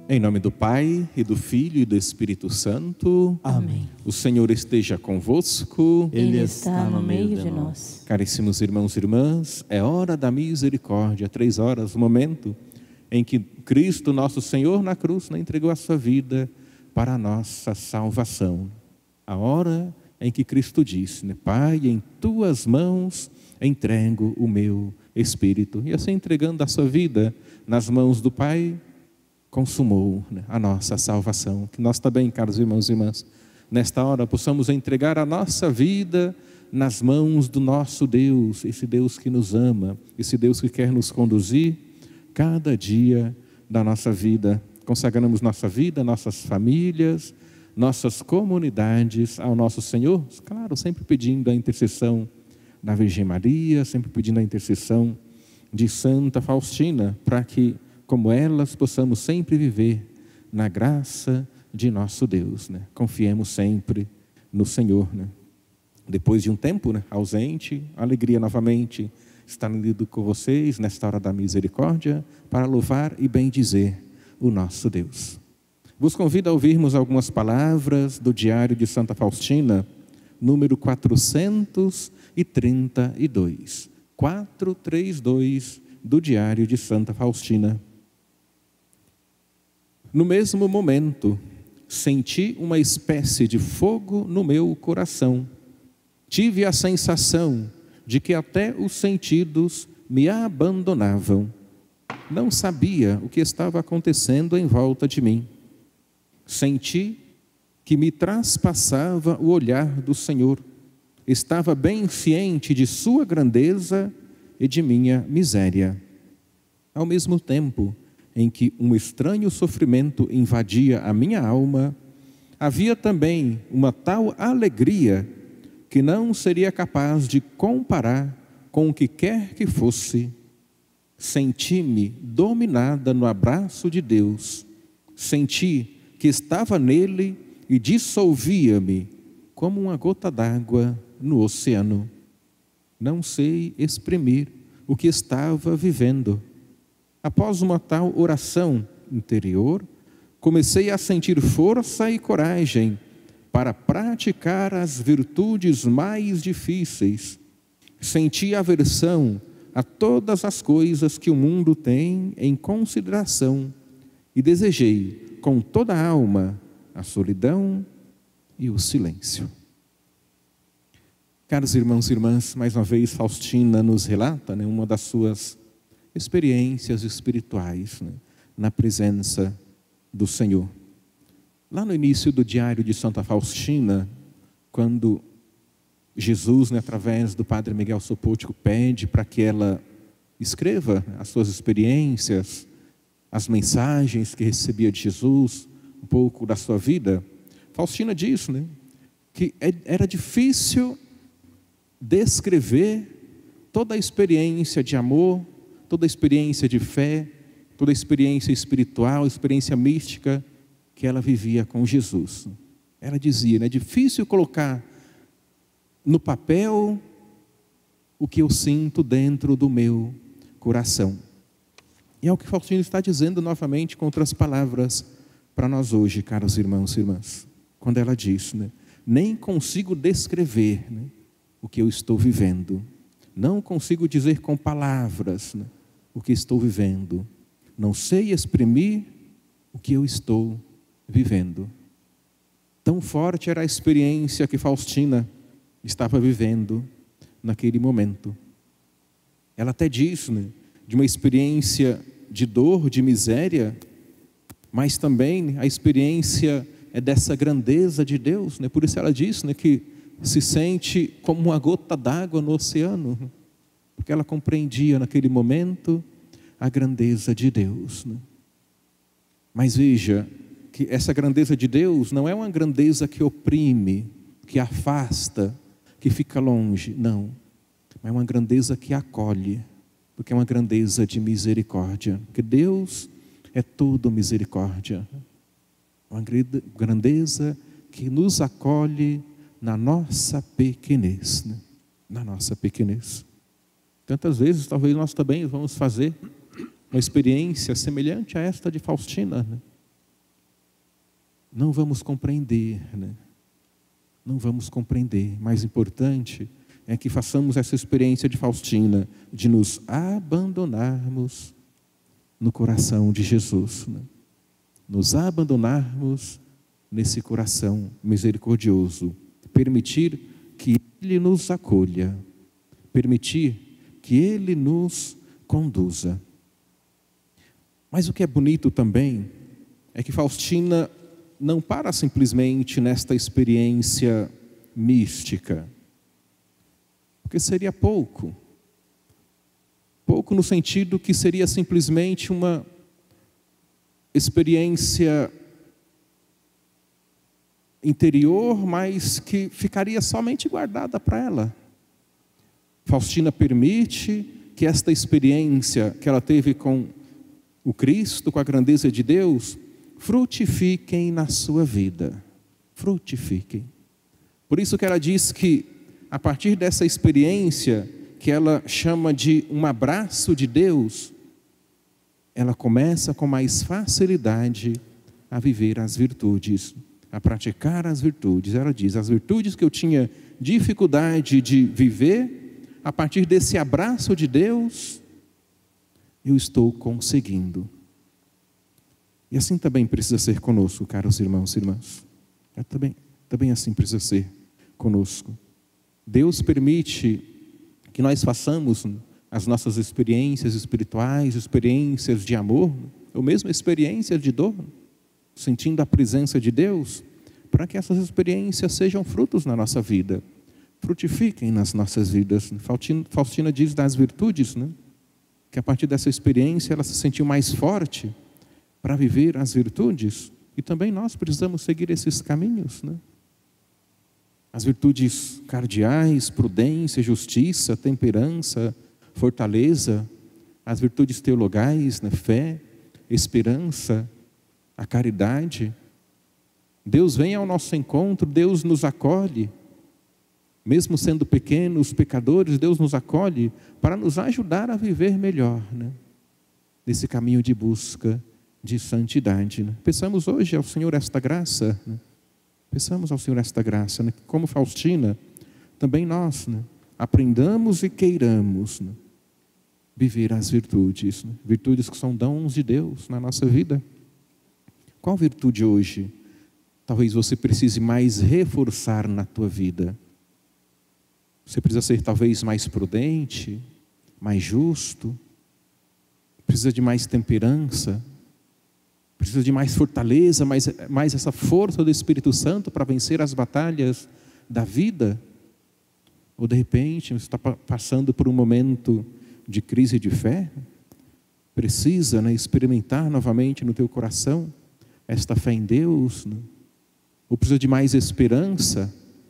Em nome do Pai, e do Filho, e do Espírito Santo. Amém. O Senhor esteja convosco. Ele está no meio de nós. Caríssimos irmãos e irmãs, é hora da misericórdia. 3 horas, o momento em que Cristo, nosso Senhor, na cruz, entregou a sua vida para a nossa salvação. A hora em que Cristo disse, Pai, em tuas mãos entrego o meu Espírito. E assim, entregando a sua vida nas mãos do Pai, consumou a nossa salvação. Que nós também, caros irmãos e irmãs, nesta hora possamos entregar a nossa vida nas mãos do nosso Deus, esse Deus que nos ama, esse Deus que quer nos conduzir cada dia da nossa vida. Consagramos nossa vida, nossas famílias, nossas comunidades ao nosso Senhor, claro, sempre pedindo a intercessão da Virgem Maria, sempre pedindo a intercessão de Santa Faustina, para que, como elas, possamos sempre viver na graça de nosso Deus. Confiemos sempre no Senhor. Depois de um tempo ausente, alegria novamente estar unido com vocês nesta hora da misericórdia, para louvar e bendizer o nosso Deus. Vos convido a ouvirmos algumas palavras do Diário de Santa Faustina, número 432. 432 do Diário de Santa Faustina. No mesmo momento, senti uma espécie de fogo no meu coração. Tive a sensação de que até os sentidos me abandonavam. Não sabia o que estava acontecendo em volta de mim. Senti que me traspassava o olhar do Senhor. Estava bem ciente de sua grandeza e de minha miséria. Ao mesmo tempo em que um estranho sofrimento invadia a minha alma, havia também uma tal alegria que não seria capaz de comparar com o que quer que fosse. Senti-me dominada no abraço de Deus. Senti que estava nele e dissolvia-me como uma gota d'água no oceano. Não sei exprimir o que estava vivendo. Após uma tal oração interior, comecei a sentir força e coragem para praticar as virtudes mais difíceis. Senti aversão a todas as coisas que o mundo tem em consideração e desejei com toda a alma a solidão e o silêncio. Caros irmãos e irmãs, mais uma vez Faustina nos relata uma das suas experiências espirituais na presença do Senhor. Lá no início do Diário de Santa Faustina, quando Jesus, através do Padre Miguel Sopótico, pede para que ela escreva as suas experiências, as mensagens que recebia de Jesus, um pouco da sua vida, Faustina diz que era difícil descrever toda a experiência de amor, toda a experiência de fé, toda a experiência espiritual, experiência mística que ela vivia com Jesus. Ela dizia, é difícil colocar no papel o que eu sinto dentro do meu coração. E é o que Faustina está dizendo novamente com outras palavras para nós hoje, caros irmãos e irmãs. Quando ela diz, nem consigo descrever o que eu estou vivendo. Não consigo dizer com palavras o que estou vivendo. Não sei exprimir o que eu estou vivendo. Tão forte era a experiência que Faustina estava vivendo naquele momento. Ela até diz, de uma experiência de dor, de miséria, mas também a experiência é dessa grandeza de Deus. Por isso ela diz que se sente como uma gota d'água no oceano, porque ela compreendia naquele momento a grandeza de Deus. Mas veja que essa grandeza de Deus não é uma grandeza que oprime, que afasta, que fica longe, não. É uma grandeza que acolhe, porque é uma grandeza de misericórdia, porque Deus é todo misericórdia. Uma grandeza que nos acolhe na nossa pequenez, na nossa pequenez. Tantas vezes, talvez nós também vamos fazer uma experiência semelhante a esta de Faustina, não vamos compreender, né? Não vamos compreender. Mais importante é que façamos essa experiência de Faustina, de nos abandonarmos no coração de Jesus, né? Nos abandonarmos nesse coração misericordioso, permitir que Ele nos acolha, permitir que Ele nos conduza. Mas o que é bonito também é que Faustina não para simplesmente nesta experiência mística, porque seria pouco no sentido que seria simplesmente uma experiência interior, mas que ficaria somente guardada para ela. Faustina permite que esta experiência que ela teve com o Cristo, com a grandeza de Deus, frutifiquem na sua vida. Frutifiquem. Por isso que ela diz que, a partir dessa experiência, que ela chama de um abraço de Deus, ela começa com mais facilidade a viver as virtudes, a praticar as virtudes. Ela diz, as virtudes que eu tinha dificuldade de viver, a partir desse abraço de Deus, eu estou conseguindo. E assim também precisa ser conosco, caros irmãos e irmãs. Também assim precisa ser conosco. Deus permite que nós façamos as nossas experiências espirituais, experiências de amor, ou mesmo experiências de dor, sentindo a presença de Deus, para que essas experiências sejam frutos na nossa vida, frutifiquem nas nossas vidas. Faustina diz das virtudes, né? Que a partir dessa experiência ela se sentiu mais forte para viver as virtudes, e também nós precisamos seguir esses caminhos, né? As virtudes cardeais, prudência, justiça, temperança, fortaleza, as virtudes teologais, né? Fé, esperança, a caridade. Deus vem ao nosso encontro, Deus nos acolhe, mesmo sendo pequenos, pecadores, Deus nos acolhe para nos ajudar a viver melhor, né? Nesse caminho de busca de santidade, né? Peçamos hoje ao Senhor esta graça, né? Peçamos ao Senhor esta graça, né? Como Faustina, também nós, né? Aprendamos e queiramos, né? Viver as virtudes, né? Virtudes que são dons de Deus na nossa vida. Qual virtude hoje talvez você precise mais reforçar na tua vida? Você precisa ser talvez mais prudente, mais justo, precisa de mais temperança, precisa de mais fortaleza, mais essa força do Espírito Santo para vencer as batalhas da vida? Ou de repente você está passando por um momento de crise de fé? Precisa, né, experimentar novamente no teu coração esta fé em Deus, né? Ou precisa de mais esperança?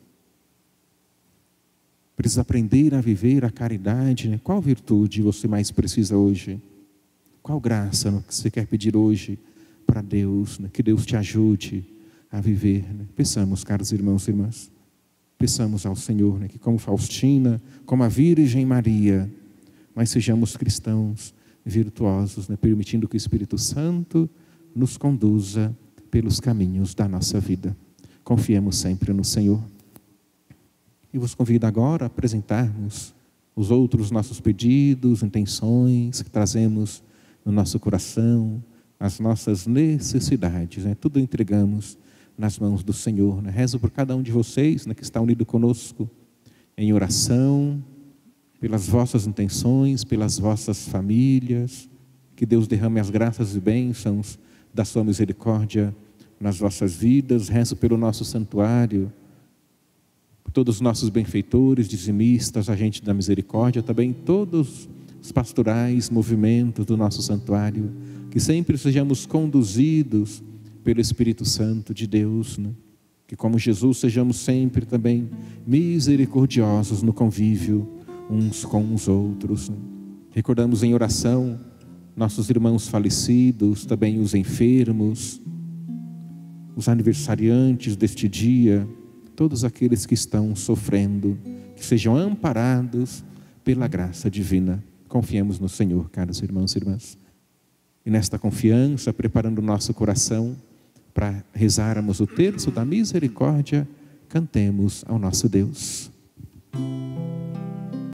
Precisa aprender a viver a caridade, né? Qual virtude você mais precisa hoje? Qual graça, né, que você quer pedir hoje para Deus, né? Que Deus te ajude a viver, né? Peçamos, caros irmãos e irmãs, peçamos ao Senhor, né, que como Faustina, como a Virgem Maria, nós sejamos cristãos virtuosos, né, permitindo que o Espírito Santo nos conduza pelos caminhos da nossa vida. Confiemos sempre no Senhor. E vos convido agora a apresentarmos os outros nossos pedidos, intenções que trazemos no nosso coração, as nossas necessidades, né? Tudo entregamos nas mãos do Senhor, né? Rezo por cada um de vocês, né, que está unido conosco em oração, pelas vossas intenções, pelas vossas famílias. Que Deus derrame as graças e bênçãos da sua misericórdia nas vossas vidas. Rezo pelo nosso santuário, por todos os nossos benfeitores, dizimistas, agentes da misericórdia, também todos os pastorais, movimentos do nosso santuário, que sempre sejamos conduzidos pelo Espírito Santo de Deus, né? Que como Jesus sejamos sempre também misericordiosos no convívio uns com os outros, né? Recordamos em oração nossos irmãos falecidos, também os enfermos, os aniversariantes deste dia, todos aqueles que estão sofrendo, que sejam amparados pela graça divina. Confiemos no Senhor, caros irmãos e irmãs. E nesta confiança, preparando o nosso coração para rezarmos o terço da misericórdia, cantemos ao nosso Deus.